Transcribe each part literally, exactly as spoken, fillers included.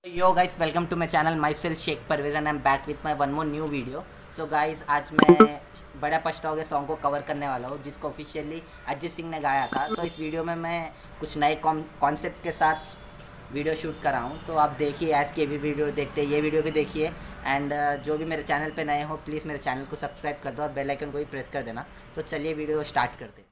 Yo guys, welcome to my channel. Myself Sheikh Parvez and I am back with my one more new video. So guys, आज मैं बड़ा पछताओगे song को cover करने वाला हूँ, जिसको ऑफिशियली अरिजीत सिंह ने गाया था। तो इस वीडियो में मैं कुछ नए कॉन्सेप्ट के साथ वीडियो शूट कर रहा हूँ। तो आप देखिए, एज के भी वीडियो देखते ये वीडियो भी देखिए। एंड uh, जो भी मेरे चैनल पे नए हो, प्लीज़ मेरे चैनल को सब्सक्राइब कर दो और बेल आइकन को भी प्रेस कर देना। तो चलिए वीडियो स्टार्ट करते हैं।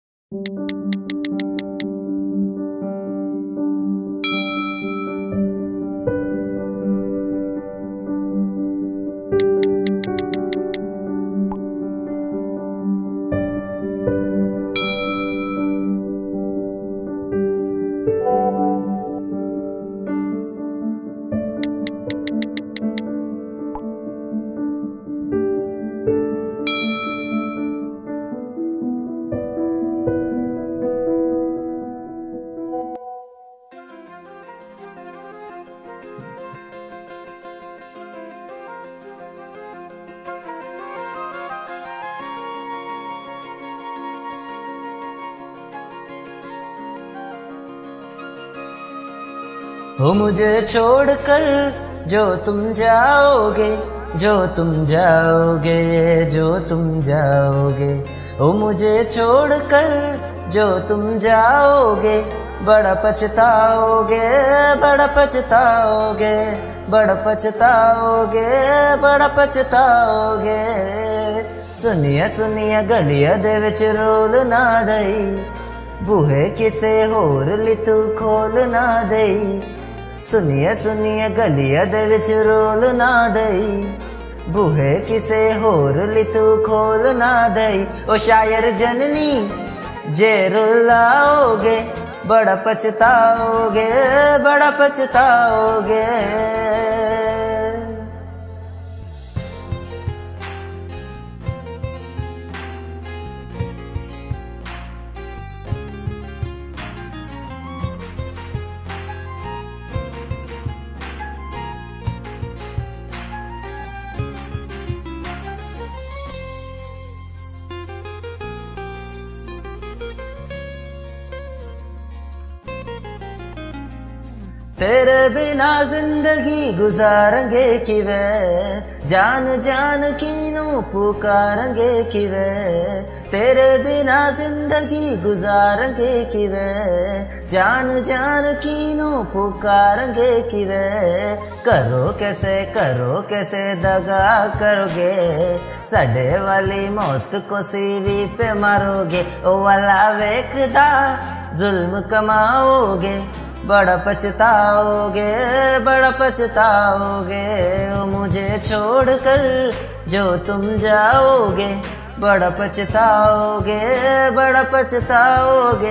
हो मुझे छोड़कर जो तुम जाओगे, जो तुम जाओगे, जो तुम जाओगे। हो मुझे छोड़कर जो तुम जाओगे, बड़ा पछताओगे, बड़ा पछताओगे, बड़ा पछताओगे, बड़ा पछताओगे। सुनिए सुनिए गलिया दे विच रोल ना दई, बूहे किसे होर ली तू खोल ना दई। सुनिए सुनिए गलिया दे विच रोल ना दई, बूहे किसे होर ली तू खोल ना दई। ओ शायर जननी जे रुलाओगे, बड़ा पछताओगे, बड़ा पछताओगे। तेरे बिना जिंदगी गुजारेंगे किवे, जान जान कीनू पुकारेंगे किवे। तेरे बिना जिंदगी गुजारेंगे किवे, जान जान कीनू पुकारेंगे किवे। करो कैसे करो कैसे दगा करोगे, साडे वाली मौत को सीवी पे मारोगे। ओ वाला वेखदा जुल्म कमाओगे, बड़ा पछताओगे, बड़ा पछताओगे। ओ मुझे छोड़कर जो तुम जाओगे, बड़ा पछताओगे, बड़ा पछताओगे।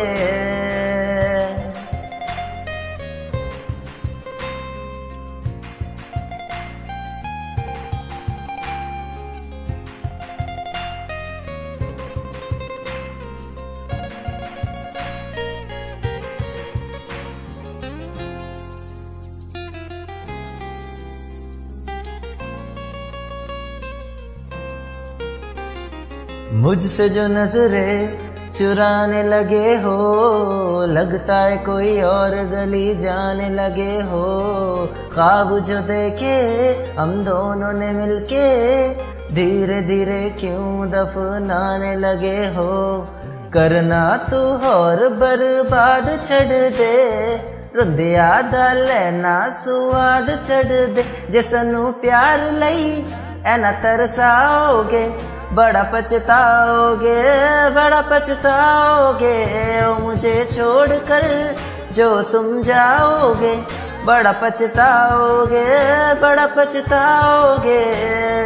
मुझसे जो नजरें चुराने लगे हो, लगता है कोई और गली जाने लगे हो। ख्वाब जो देखे हम दोनों ने मिलके, धीरे धीरे क्यों दफनाने लगे हो। करना तू और बर्बाद छड़ दे, रुंदिया दा लेना सुआद चढ़ दे। जे सनू प्यार लई ऐना तरसाओगे, बड़ा पछताओगे, बड़ा पछताओगे। ओ मुझे छोड़कर जो तुम जाओगे, बड़ा पछताओगे, बड़ा पछताओगे।